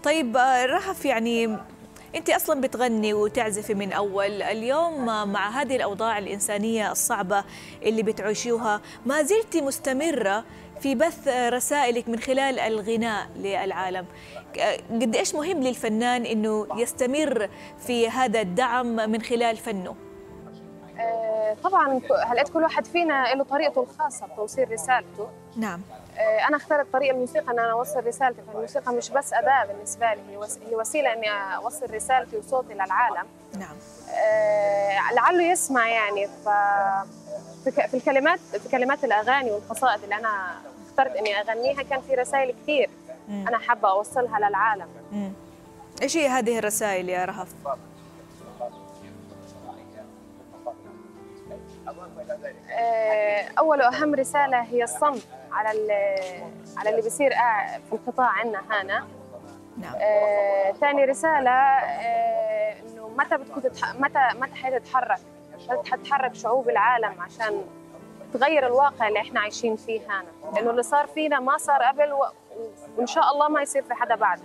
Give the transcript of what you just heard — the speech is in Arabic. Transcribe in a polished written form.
طيب رهف، يعني أنت أصلا بتغني وتعزفي من أول اليوم، مع هذه الأوضاع الإنسانية الصعبة اللي بتعيشوها، ما زلتي مستمرة في بث رسائلك من خلال الغناء للعالم. قد إيش مهم للفنان إنه يستمر في هذا الدعم من خلال فنه؟ طبعا هلقيت كل واحد فينا له طريقته الخاصة بتوصيل رسالته. نعم. أنا اخترت طريق الموسيقى إن أنا أوصل رسالتي، فالموسيقى مش بس أداة بالنسبة لي، هي وسيلة إني أوصل رسالتي وصوتي للعالم. نعم. لعله يسمع يعني. في كلمات الأغاني والقصائد اللي أنا اخترت إني أغنيها كان في رسائل كثير أنا حابة أوصلها للعالم. إيش هي هذه الرسائل يا رهف؟ أول وأهم رسالة هي الصمت على اللي بيصير في القطاع عندنا هنا. نعم. ثاني رسالة إنه متى حتتحرك شعوب العالم عشان تغير الواقع اللي إحنا عايشين فيه هنا، لأنه اللي صار فينا ما صار قبل، وإن شاء الله ما يصير في حدا بعد.